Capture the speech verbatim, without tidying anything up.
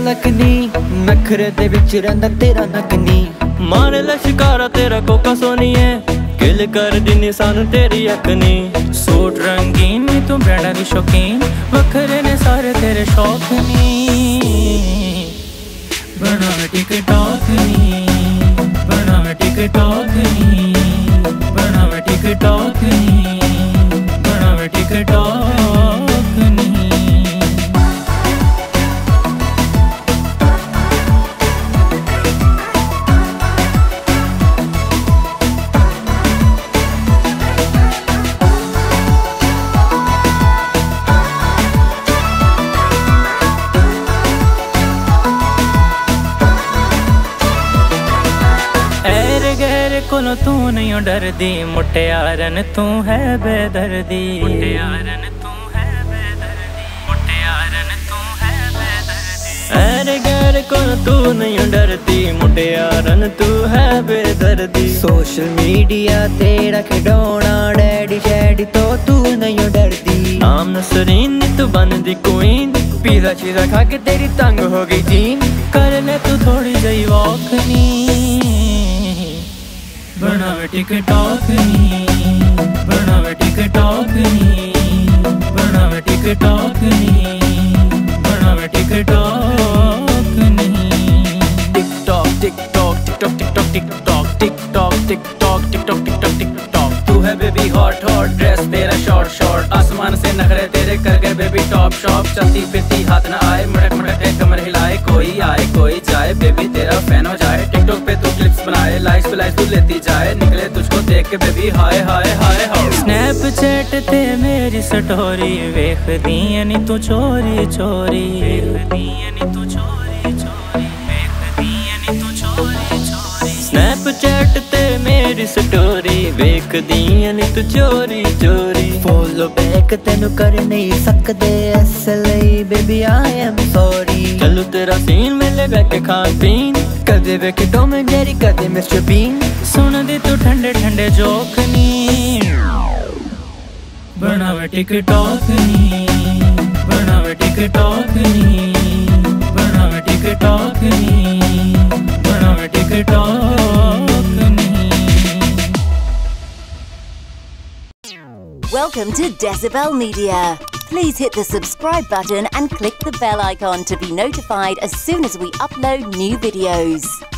झलक नी नखरे दे विच रंदा तेरा नकनी मारे ला शिकारा तेरा कोका सोनिए किल कर दिनी सानू तेरी अकनी सूट रंगीन में तू ब्रांडा दी शौकीन वखरे ने सारे तेरे शौक नी बनावे टिकटॉक नी बनावे टिकटॉक नी बनावे टिकटॉक नी बनावे टिकटॉक नी कोलो तू नहीं डरदी मुटियारन तू है बेदर्दी मुटियारन तू है बेदर्दी मुटियारन तू है बेदर्दी अरे गैर कोलो तू नहीं डरदी मुटियारन तू है बेदर्दी सोशल मीडिया तेरा खिडौना डैडी शैडी तो तू नहीं डरदी नाम नसरीन तू बन दी क्वीन पिज़्ज़ा चीज़ा खा के तेरी तंग हो गई जीन कर ले तू थोड़ी जई वॉक नी बनावे टिकटॉक नी बनावे टिकटॉक नी बनावे टिकटॉक नी बनावे टिकटॉक नी TikTok TikTok TikTok TikTok TikTok TikTok TikTok TikTok TikTok TikTok तू है बेबी हॉट हॉट ड्रेस तेरा शॉर्ट शॉर्ट आसमान से नखरे तेरे कर गए बेबी टॉप शॉप चलती फिरती हाथ ना आए मटक मटक एक कमर हिलाए कोई आए कोई जाए बेबी तेरा फैन हो जाए टिकटॉक पे तू क्लिप्स बनाए लाइक्स पे लाइक्स तू लेती जाए निकले तुझको देख के बेबी हाय हाय हाय हाय स्नैपचैट ते मेरी स्टोरी वेख दी नी तू चोरी चोरी वेख दी नी तू चोरी चोरी वेख दी नी तू चोरी चोरी स्नैपचैट ते मेरी स्टोरी वेख दी नी तू चोरी चोरी फॉलो बैक तेनू कर नहीं सकदे असली बेबी आई एम सॉरी चलू तेरा सीन मेले बैके खान पीन कदे वेखे टॉम एंड जेरी कदे मिस्टर बीन सुन दे तू ठंडे ठंडे जोक नी बनावे टिकटॉक नी बनावे टिकटॉक नी बनावे टिकटॉक नी बनावे टिकटॉक नी Welcome to DESIbel Media. Please hit the subscribe button and click the bell icon to be notified as soon as we upload new videos.